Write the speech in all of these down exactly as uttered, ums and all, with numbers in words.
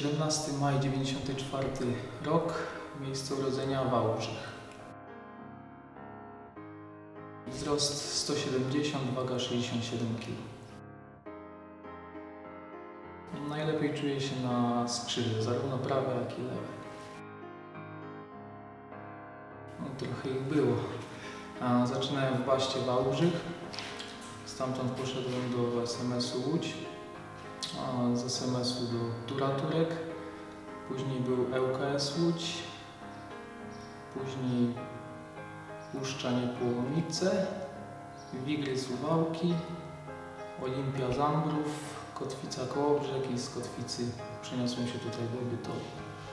siedemnastego maja dziewięćdziesiąty czwarty rok, miejsce urodzenia Wałbrzych. Wzrost sto siedemdziesiąt, waga sześćdziesiąt siedem kilogramów. Najlepiej czuję się na skrzydle, zarówno prawe, jak i lewe. No, trochę ich było. A, zaczynałem w Baście Wałbrzych, stamtąd poszedłem do S M S-u Łódź, a z S M S-u do Tura Turek, później był L K S Łódź, później Puszcza Niepołomice, Wigry Suwałki, Olimpia Zambrów, Kotwica Kołobrzeg i z Kotwicy przeniosłem się tutaj do Bytowi.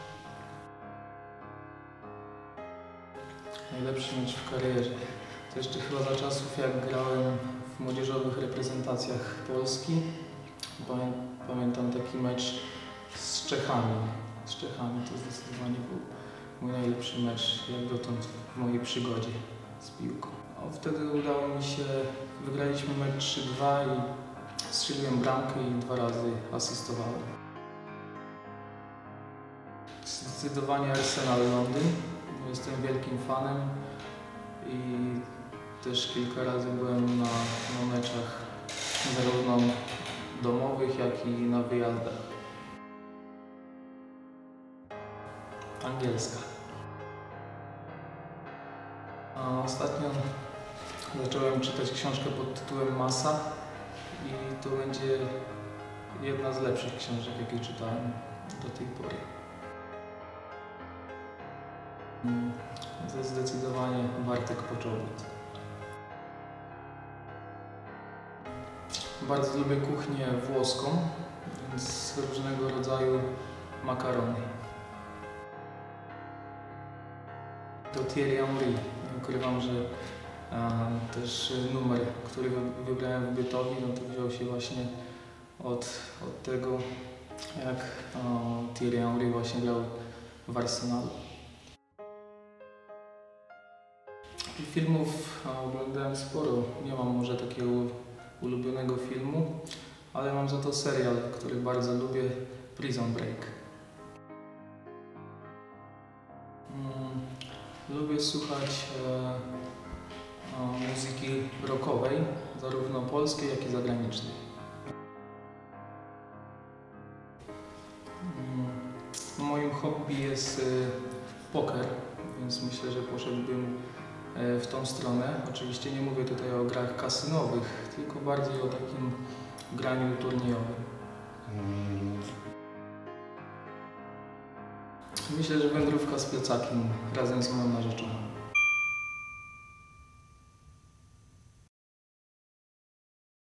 Najlepszy mecz w karierze. To jeszcze chyba za czasów, jak grałem w młodzieżowych reprezentacjach Polski. Pamiętam taki mecz z Czechami. Z Czechami to zdecydowanie był mój najlepszy mecz jak dotąd w mojej przygodzie z piłką. No, wtedy udało mi się, wygraliśmy mecz trzy dwa i strzeliłem bramkę i dwa razy asystowałem. Zdecydowanie Arsenal Londyn. Jestem wielkim fanem i też kilka razy byłem na, na meczach zarówno domowych, jak i na wyjazdach. Angielska. A ostatnio zacząłem czytać książkę pod tytułem Masa i to będzie jedna z lepszych książek, jakie czytałem do tej pory. Zdecydowanie Bartek Poczobut. Bardzo lubię kuchnię włoską, więc różnego rodzaju makarony. To Thierry Henry. Nie ukrywam, że a, też numer, który wybrałem w Bytowi, no to wziął się właśnie od, od tego, jak a, Thierry Henry właśnie grał w Arsenalu. Filmów oglądałem sporo. Nie mam może takiego ulubionego filmu, ale mam za to serial, który bardzo lubię, Prison Break. Mm, lubię słuchać e, e, muzyki rockowej, zarówno polskiej, jak i zagranicznej. Mm, moim hobby jest e, poker, więc myślę, że poszedłbym w tą stronę. Oczywiście nie mówię tutaj o grach kasynowych, tylko bardziej o takim graniu turniejowym. Myślę, że wędrówka z plecakiem razem z moją narzeczoną.